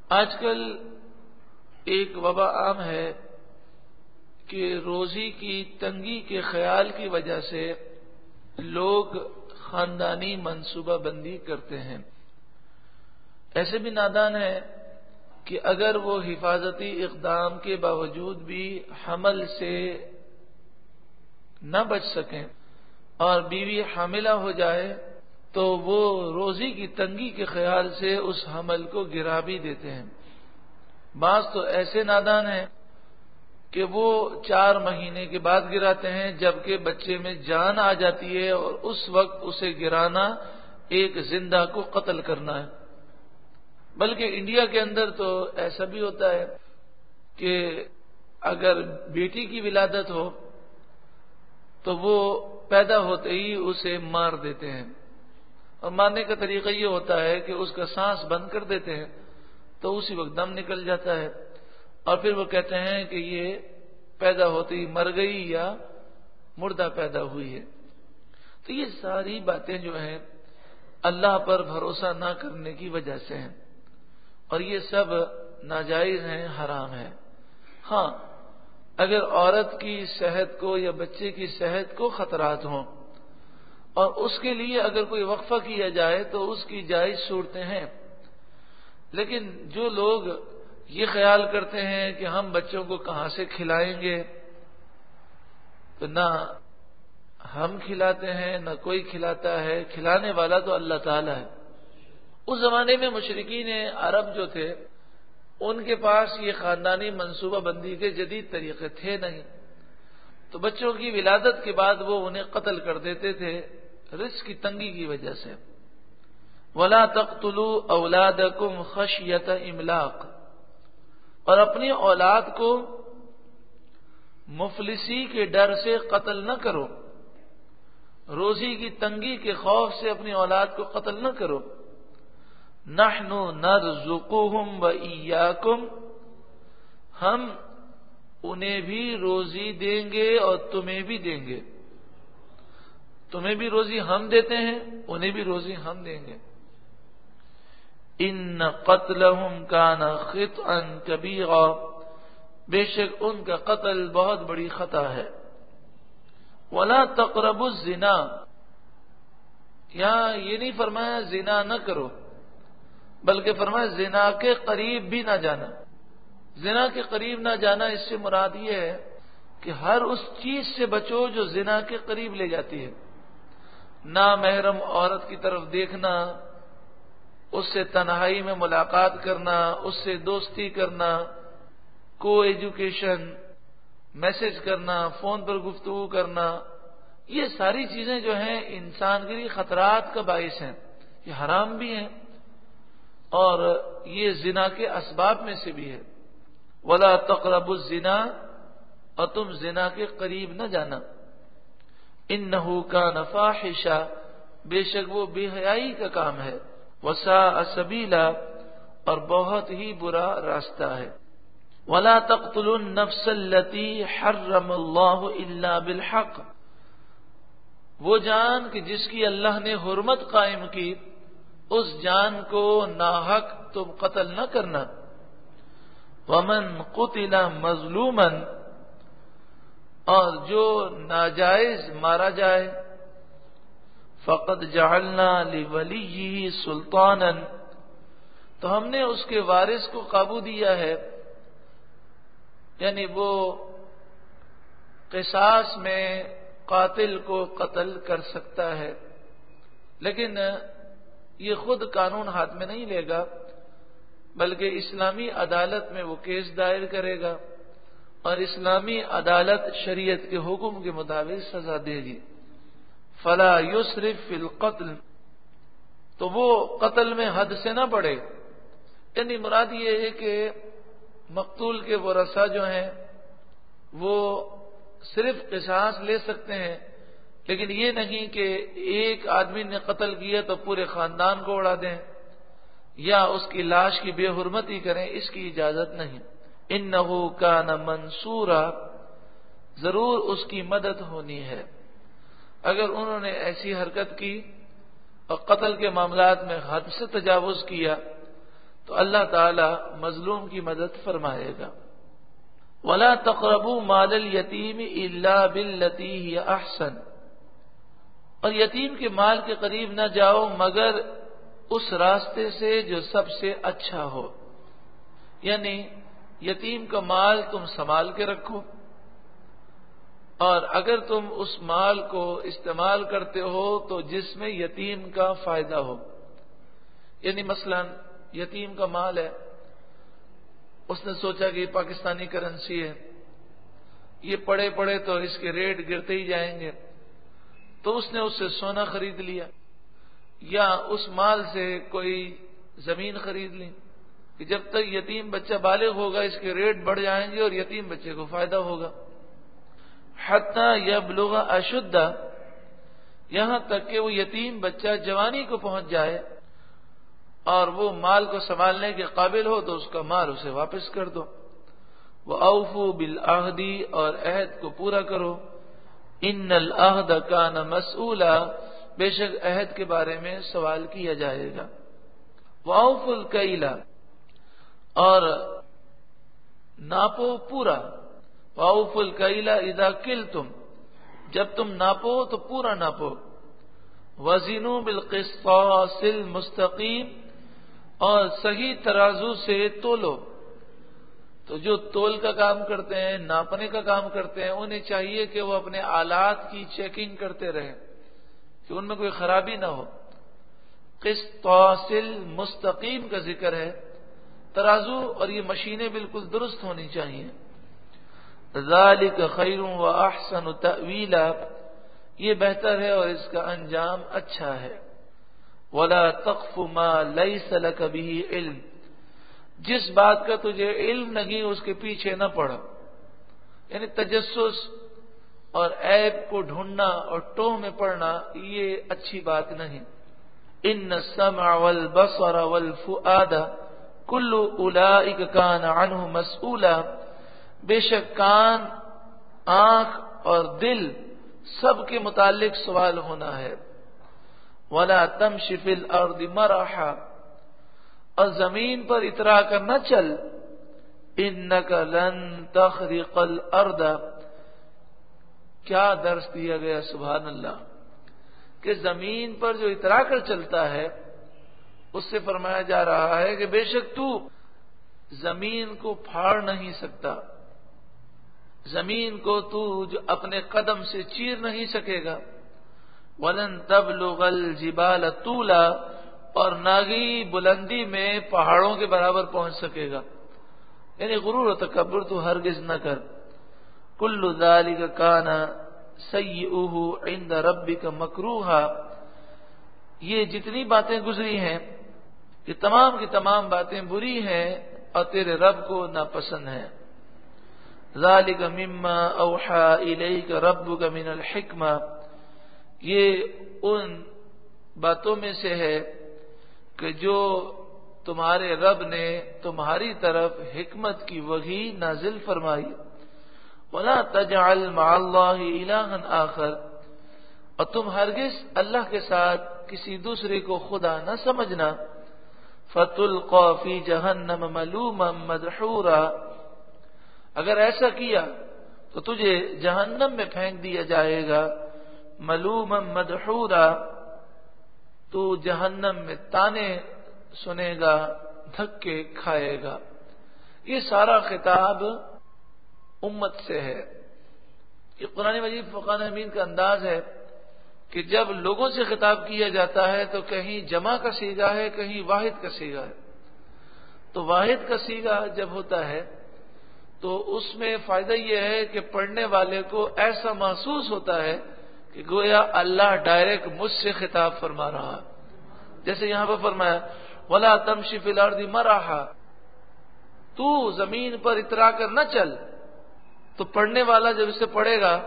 آج کل ایک وبا عام ہے کہ روزی کی تنگی کے خیال کی وجہ سے لوگ خاندانی منصوبہ بندی کرتے ہیں۔ ایسے بھی نادان ہیں کہ اگر وہ حفاظتی اقدام کے باوجود بھی حمل سے نہ بچ سکیں اور بیوی حاملہ ہو جائے تو وہ روزی کی تنگی کے خیال سے اس حمل کو گرا بھی دیتے ہیں۔ بعض تو ایسے نادان ہیں کہ وہ 4 مہینے کے بعد گراتے ہیں جبکہ بچے میں جان آ جاتی ہے، اور اس وقت اسے گرانا ایک زندہ کو قتل کرنا ہے۔ بلکہ انڈیا کے اندر تو ایسا بھی ہوتا ہے کہ اگر بیٹی کی ولادت ہو تو وہ پیدا ہوتے ہی اسے مار دیتے ہیں، اور مارنے کا طریقہ یہ ہوتا ہے کہ اس کا سانس بند کر دیتے ہیں تو اسی وقت دم نکل جاتا ہے، اور پھر وہ کہتے ہیں کہ یہ پیدا ہوتے ہی مر گئی یا مردہ پیدا ہوئی ہے۔ تو یہ ساری باتیں جو ہیں اللہ پر بھروسہ نہ کرنے کی وجہ سے ہیں، اور یہ سب ناجائز ہیں، حرام ہے۔ ہاں، اگر عورت کی صحت کو یا بچے کی صحت کو خطرات ہوں اور اس کے لیے اگر کوئی وقفہ کیا جائے تو اس کی جائز صورتیں ہیں، لیکن جو لوگ یہ خیال کرتے ہیں کہ ہم بچوں کو کہاں سے کھلائیں گے، تو نہ ہم کھلاتے ہیں نہ کوئی کھلاتا ہے، کھلانے والا تو اللہ تعالی ہے۔ اس زمانے میں مشرکین عرب جو تھے ان کے پاس یہ خاندانی منصوبہ بندی کے جدید طریقے تھے نہیں، تو بچوں کی ولادت کے بعد وہ انہیں قتل کر دیتے تھے رزق کی تنگی کی وجہ سے۔ وَلَا تَقْتُلُوا أَوْلَادَكُمْ خَشْيَةَ إِمْلَاقٍ، اور اپنی اولاد کو مفلسی کے ڈر سے قتل نہ کرو، روزی کی تنگی کے خوف سے اپنی اولاد کو قتل نہ کرو۔ نحن نرزقهم وإياكم، ہم انہیں بھی روزی دیں گے اور تمہیں بھی دیں گے، تمہیں بھی روزی ہم دیتے ہیں، انہیں بھی روزی ہم دیں گے۔ ان قتلهم كان خطئا كبيرا، بے شک ان کا قتل بہت بڑی خطا ہے۔ ولا تقربوا الزنا، یہاں یہ نہیں فرمایا زنا نہ کرو، بلکہ فرمایا زنا کے قریب بھی نہ جانا۔ زنا کے قریب نہ جانا، اس سے مراد یہ ہے کہ ہر اس چیز سے بچو جو زنا کے قریب لے جاتی ہے۔ نامحرم عورت کی طرف دیکھنا، اس سے تنہائی میں ملاقات کرنا، اس سے دوستی کرنا، کو ایجوکیشن، میسج کرنا، فون پر گفتگو کرنا، یہ ساری چیزیں جو ہیں انسان کے لیے خطرات کا باعث ہیں، یہ حرام بھی ہیں اور یہ زنا کے اسباب میں سے بھی ہے۔ وَلَا تَقْرَبُوا الزِّنَا، اور تم زنا کے قریب نہ جانا۔ إِنَّهُ كَانَ فَاحِشًا، بے شک وہ بے حیائی کا کام ہے۔ وَسَاءَ سَبِيلًا، اور بہت ہی برا راستہ ہے۔ وَلَا تَقْتُلُوا النَّفْسَ الَّتِي حَرَّمَ اللَّهُ إِلَّا بِالْحَقِّ، وہ جان کہ جس کی اللہ نے حرمت قائم کی، اس جان کو ناحق تم قتل نہ کرنا۔ وَمَنْ قُتِلَ مَظْلُومًا، اور جو ناجائز مارا جائے، فَقَدْ جَعَلْنَا لِوَلِيِّهِ سُلْطَانًا، تو ہم نے اس کے وارث کو قابو دیا ہے، یعنی وہ قصاص میں قاتل کو قتل کر سکتا ہے، لیکن یہ خود قانون ہاتھ میں نہیں لے گا، بلکہ اسلامی عدالت میں وہ کیس دائر کرے گا، اور اسلامی عدالت شریعت کے حکم کے مطابق سزا دے گی۔ فلا یسرف فی القتل، تو وہ قتل میں حد سے نہ بڑھے، یعنی مراد یہ ہے کہ مقتول کے ورثاء جو ہیں وہ صرف قصاص لے سکتے ہیں، لیکن یہ نہیں کہ ایک آدمی نے قتل کیا تو پورے خاندان کو اڑا دیں یا اس کی لاش کی بے حرمتی کریں، اس کی اجازت نہیں۔ انہ کان منصورا، ضرور اس کی مدد ہونی ہے۔ اگر انہوں نے ایسی حرکت کی اور قتل کے معاملات میں حد سے تجاوز کیا تو اللہ تعالی مظلوم کی مدد فرمائے گا۔ وَلَا تَقْرَبُوا مَالَ الْيَتِيمِ إِلَّا بِالَّتِي هِيَ أَحْسَنُ، اور یتیم کے مال کے قریب نہ جاؤ مگر اس راستے سے جو سب سے اچھا ہو، یعنی یتیم کا مال تم سنبھال کے رکھو، اور اگر تم اس مال کو استعمال کرتے ہو تو جس میں یتیم کا فائدہ ہو، یعنی مثلا یتیم کا مال ہے، اس نے سوچا کہ یہ پاکستانی کرنسی ہے، یہ پڑے پڑے تو اس کے ریٹ گرتے ہی جائیں گے، تو اس نے اس سے سونا خرید لیا یا اس مال سے کوئی زمین خرید لی کہ جب تک یتیم بچہ بالغ ہوگا اس کے ریٹ بڑھ جائیں گے اور یتیم بچے کو فائدہ ہوگا۔ حتی یبلغ اشدہ، یہاں تک کہ وہ یتیم بچہ جوانی کو پہنچ جائے اور وہ مال کو سنبھالنے کے قابل ہو تو اس کا مال اسے واپس کر دو۔ وَأَوْفُوا بِالْعَهْدِ، اور عہد کو پورا کرو، ان العہد کان مسئولا، بے شک عہد کے بارے میں سوال کیا جائے گا۔ وَأَوْفُوا الْكَيْلَ، اور ناپو پورا، وَأَوْفُوا الْكَيْلَ اِذَا كِلْتُمْ، جب تم ناپو تو پورا ناپو۔ وَزِنُوا بِالْقِسْطَاسِ الْمُسْتَقِيمِ، اور صحیح ترازو سے تولو۔ تو جو تول کا کام کرتے ہیں، ناپنے کا کام کرتے ہیں، انہیں چاہیے کہ وہ اپنے آلات کی چیکنگ کرتے رہیں کہ ان میں کوئی خرابی نہ ہو۔ قسطاس المستقیم کا ذکر ہے، ترازو اور یہ مشینیں بالکل درست ہونی چاہیے۔ ذالک خیر واحسن تأویلا، یہ بہتر ہے اور اس کا انجام اچھا ہے۔ ولا تقف ما لیس لک به علم، جس بات کا تجھے علم نہیں اس کے پیچھے نہ پڑا، یعنی تجسس اور عیب کو ڈھونڈنا اور ٹوہ میں پڑنا یہ اچھی بات نہیں۔ ان السمع والبصر والفؤاد کل اولئک کان عنہ مسئولا، بے شک کان، آنکھ اور دل سب کے متعلق سوال ہونا ہے۔ ولا تمش فی الارض مرحا، اور زمین پر اترا کر نہ چل، انک لن تخرق الارض، کیا درس دیا گیا، سبحان اللہ، کہ زمین پر جو اترا کر چلتا ہے اس سے فرمایا جا رہا ہے کہ بے شک تو زمین کو پھاڑ نہیں سکتا، زمین کو تو جو اپنے قدم سے چیر نہیں سکے گا۔ وَلَن تَبْلُغَ الْجِبَالَ طُولًا، اور ناگی بلندی میں پہاڑوں کے برابر پہنچ سکے گا، یعنی غرور و تکبر تو ہرگز نہ کر۔ كُلُّ ذَلِكَ كَانَ سَيِّئُهُ عِندَ رَبِّكَ مَكْرُوهًا، یہ جتنی باتیں گزری ہیں یہ تمام کی تمام باتیں بری ہیں اور تیرے رب کو ناپسند ہیں۔ ذَلِكَ مِمَّا أَوْحَى إِلَيْكَ رَبُّكَ مِنَ الْحِكْمَةِ، یہ ان باتوں میں سے ہے کہ جو تمہارے رب نے تمہاری طرف حکمت کی وحی نازل فرمائی۔ وَلَا تَجْعَلْ مَعَ اللَّهِ إِلَٰهًا آخر، اور تم ہرگز اللہ کے ساتھ کسی دوسرے کو خدا نہ سمجھنا۔ فَتُلْقَىٰ فِي جَهَنَّمَ مَلُومًا مَدْحُورًا، اگر ایسا کیا تو تجھے جہنم میں پھینک دیا جائے گا۔ ملوما مدحورا، تو جہنم میں تانے سنے گا، دھکے کھائے گا۔ یہ سارا خطاب امت سے ہے۔ یہ قرآن مجید فرقان حمید کا انداز ہے کہ جب لوگوں سے خطاب کیا جاتا ہے تو کہیں جمع کا صیغہ ہے، کہیں واحد کا صیغہ ہے۔ تو واحد کا صیغہ جب ہوتا ہے تو اس میں فائدہ یہ ہے کہ پڑھنے والے کو ایسا محسوس ہوتا ہے کہ گویا اللہ ڈائریکٹ مجھ سے خطاب فرما رہا، جیسے یہاں پر فرمایا وَلَا تَمْشِ فِي الْأَرْضِ مَرَحًا، تو زمین پر اترا کر نہ چل۔ تو پڑھنے والا جب اسے پڑھے گا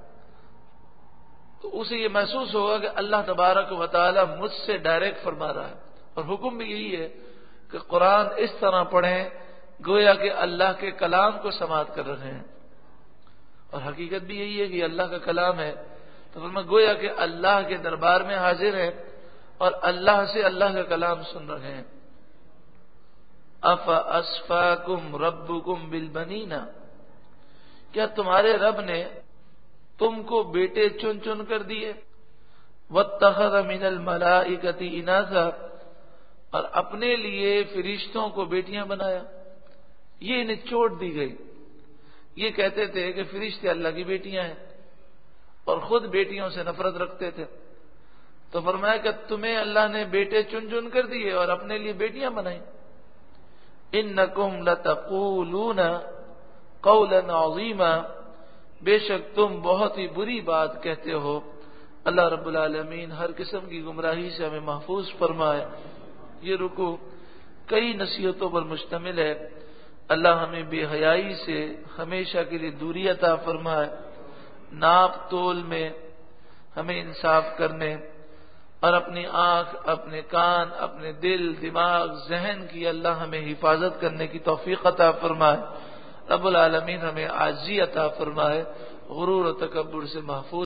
تو اسے یہ محسوس ہوگا کہ اللہ تبارک و تعالی مجھ سے ڈائریکٹ فرما رہا ہے، اور حکم بھی یہی ہے کہ قرآن اس طرح پڑھیں گویا کہ اللہ کے کلام کو سماعت کر رہے ہیں، اور حقیقت بھی یہی ہے کہ اللہ کا کلام ہے، تو فرمایا گویا کہ اللہ کے دربار میں حاضر ہے اور اللہ سے اللہ کا کلام سن رہے ہیں۔ افاسفاکم ربکم بالبنین، کیا تمہارے رب نے تم کو بیٹے چن چن کر دیے؟ واتخذ من الملائکۃ اناثا، اور اپنے لیے فرشتوں کو بیٹیاں بنایا۔ یہ انہیں چوٹ دی گئی۔ یہ کہتے تھے کہ فرشتے اللہ کی بیٹیاں ہیں اور خود بیٹیوں سے نفرت رکھتے تھے، تو فرمایا کہ تمہیں اللہ نے بیٹے چن چن کر دیے اور اپنے لیے بیٹیاں بنائیں۔ انکم لتقولون قولا عظیما، بے شک تم بہت ہی بری بات کہتے ہو۔ اللہ رب العالمین ہر قسم کی گمراہی سے ہمیں محفوظ فرمائے۔ یہ رکوع کئی نصیحتوں پر مشتمل ہے۔ اللہ ہمیں بے حیائی سے ہمیشہ کے لیے دوری عطا فرمائے، ناپ تول میں ہمیں انصاف کرنے اور اپنی آنکھ، اپنے کان، اپنے دل، دماغ، ذہن کی اللہ ہمیں حفاظت کرنے کی توفیق عطا فرمائے۔ رب العالمین ہمیں عاجزی عطا فرمائے، غرور و تکبر سے محفوظ